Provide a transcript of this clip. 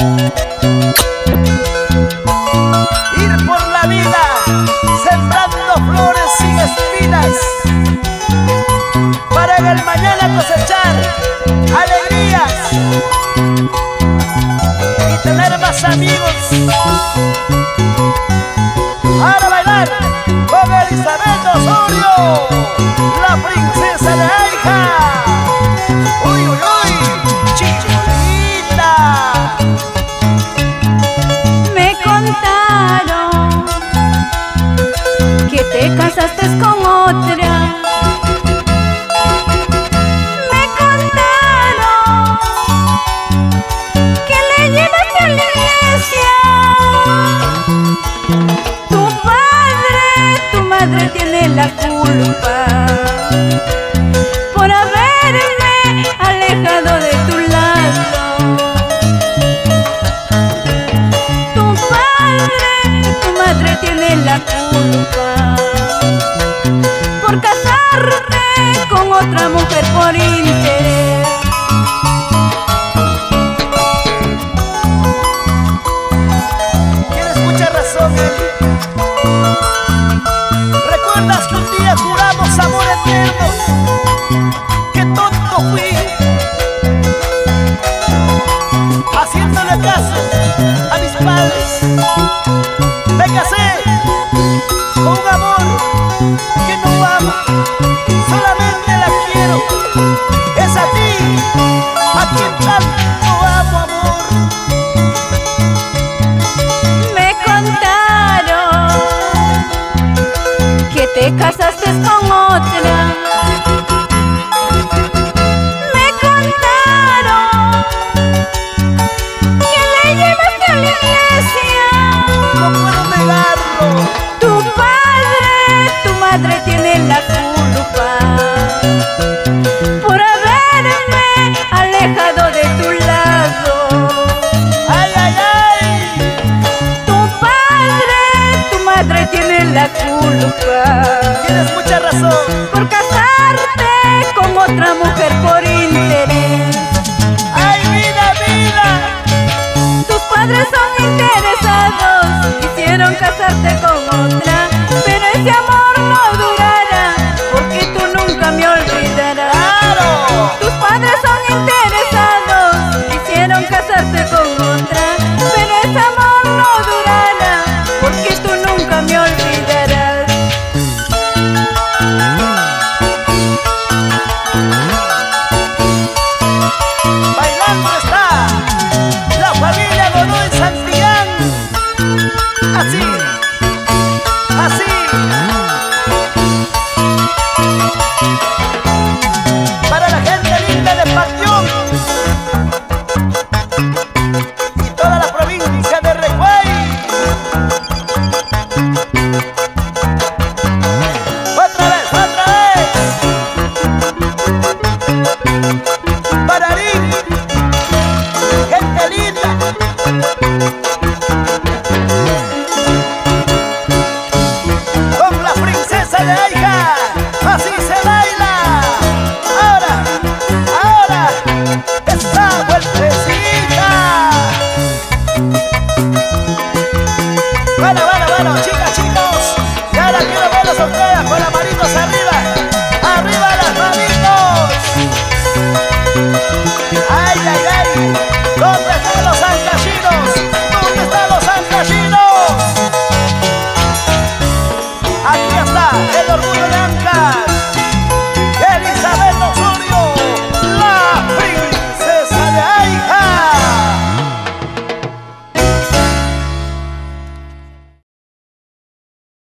Ir por la vida, sembrando flores sin espinas, para en el mañana cosechar alegrías y tener más amigos. Para bailar con Elizabeth Osorio, la princesa de Aija. Uy, uy, uy, Chicholita. Me contaron que te casaste con otra. Me contaron que le llevaste a la iglesia. Tu madre tiene la culpa por haberme alejado de tu lado. Tu madre tiene la culpa por casarte con otra mujer por interés. Tienes mucha razón, Eli. ¿Recuerdas que un día juramos amor eterno? ¡Qué tonto fui! Haciéndole caso a mis padres.